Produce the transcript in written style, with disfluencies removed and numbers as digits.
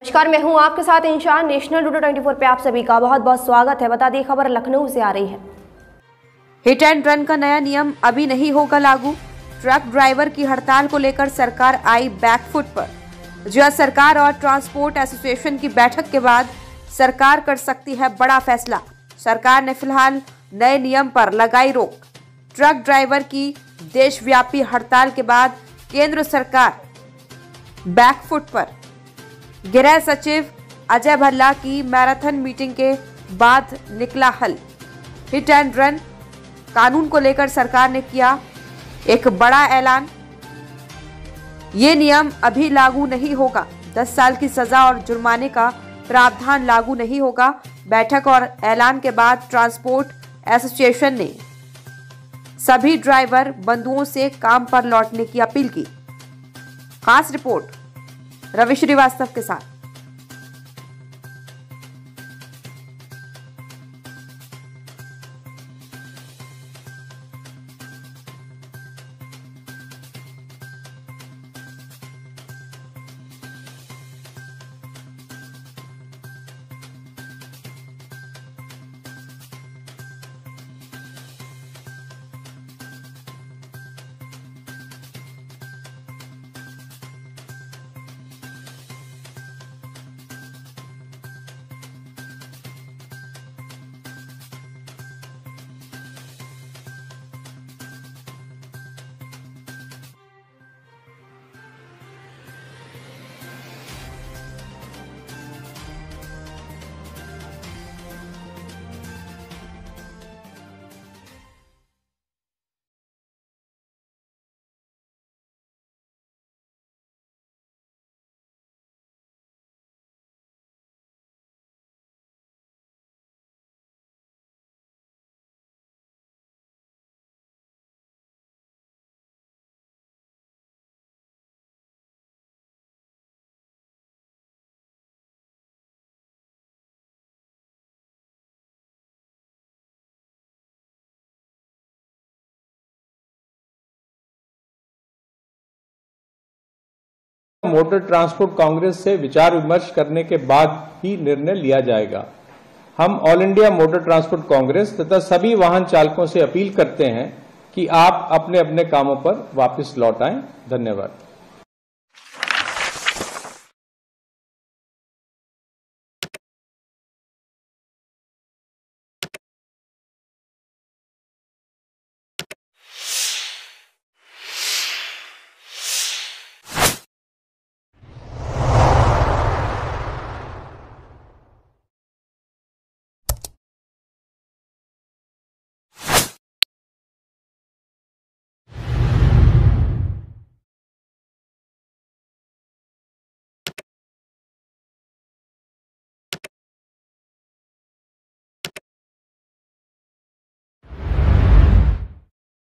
नमस्कार, मैं हूं आपके साथ इंशान। नेशनल टुडे 24 पे आप सभी का बहुत बहुत स्वागत है। बता दें, खबर लखनऊ से आ रही है। हिट एंड रन का नया नियम अभी नहीं होगा लागू। ट्रक ड्राइवर की हड़ताल को लेकर सरकार आई बैकफुट पर। जिला सरकार और ट्रांसपोर्ट एसोसिएशन की बैठक के बाद सरकार कर सकती है बड़ा फैसला। सरकार ने फिलहाल नए नियम पर लगाई रोक। ट्रक ड्राइवर की देशव्यापी हड़ताल के बाद केंद्र सरकार बैकफुट पर। गृह सचिव अजय भल्ला की मैराथन मीटिंग के बाद निकला हल। हिट एंड रन कानून को लेकर सरकार ने किया एक बड़ा ऐलान। ये नियम अभी लागू नहीं होगा। 10 साल की सजा और जुर्माने का प्रावधान लागू नहीं होगा। बैठक और ऐलान के बाद ट्रांसपोर्ट एसोसिएशन ने सभी ड्राइवर बंधुओं से काम पर लौटने की अपील की। खास रिपोर्ट रवि श्रीवास्तव के साथ। मोटर ट्रांसपोर्ट कांग्रेस से विचार विमर्श करने के बाद ही निर्णय लिया जाएगा। हम all India motor transport congress तथा सभी वाहन चालकों से अपील करते हैं कि आप अपने अपने कामों पर वापस लौट आएं। धन्यवाद।